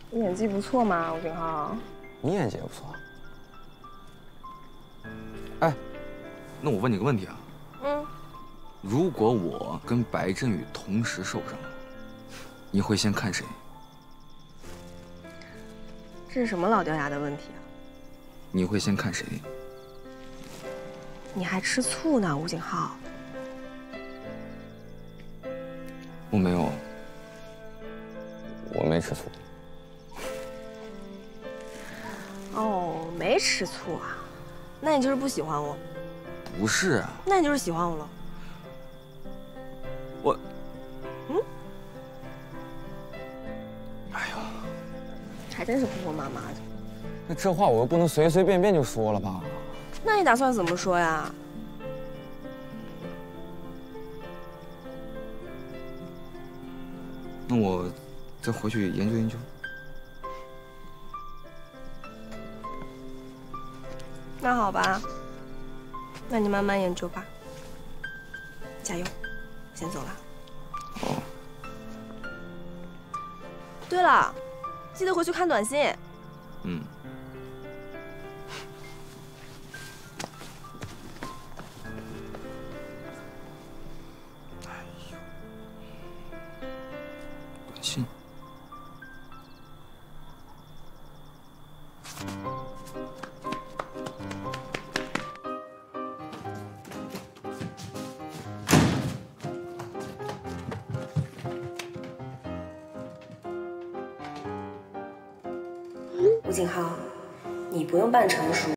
你演技不错嘛，吴景浩。 你演技也不错。哎，那我问你个问题啊。 嗯。 如果我跟白振宇同时受伤了，你会先看谁？ 这是什么老掉牙的问题啊？ 你会先看谁？ 你还吃醋呢，吴景浩。 我没有，我没吃醋。 哦，没吃醋啊？那你就是不喜欢我？ 不是啊。 那你就是喜欢我了。 我， 嗯？ 哎呀， 还真是婆婆妈妈的。 那这话我又不能随随便便就说了吧？ 那你打算怎么说呀？ 那我再回去研究研究。 那好吧，那你慢慢研究吧。加油，先走了。 好。 对了，记得回去看短信。 嗯。哎呦，短信。 吴景浩，你不用扮成熟。